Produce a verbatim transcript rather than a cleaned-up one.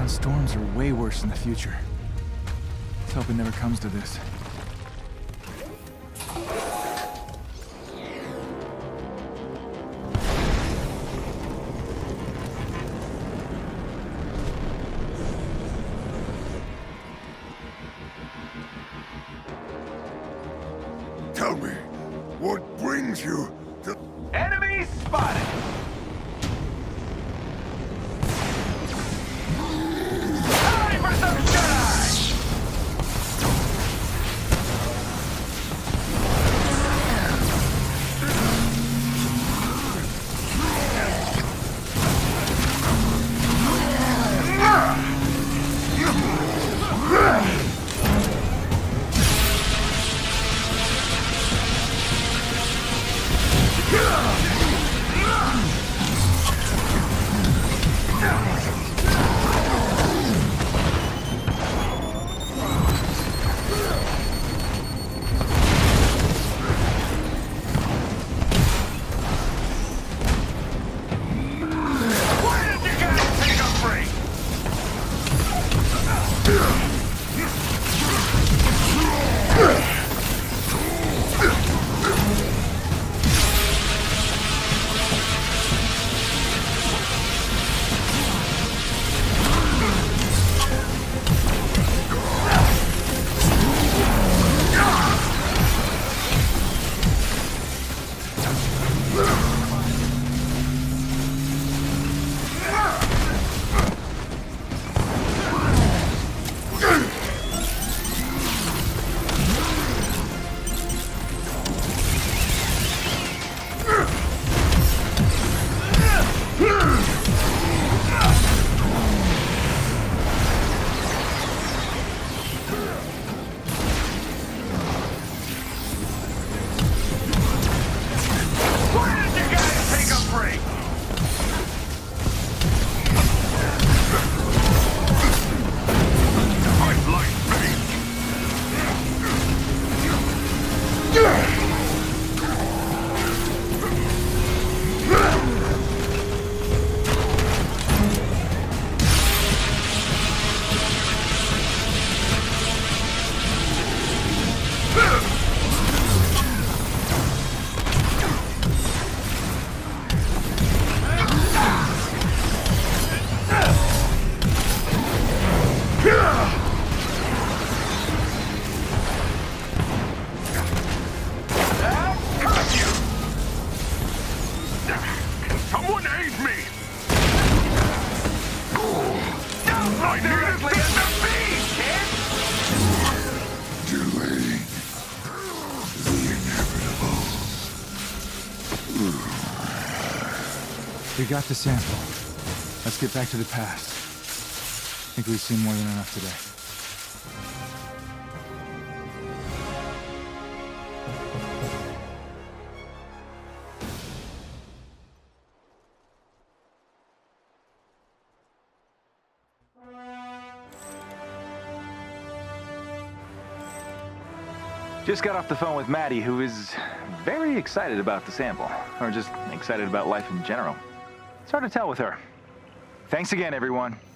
Storms are way worse in the future. Let's hope it never comes to this. Tell me, what brings you to... Enemy spotted! Time for some shut-eye! Someone aid me! I needed the feed, kid! Delaying the inevitable. We got the sample. Let's get back to the past. I think we've seen more than enough today. Just got off the phone with Maddie, who is very excited about the sample, or just excited about life in general. It's hard to tell with her. Thanks again, everyone.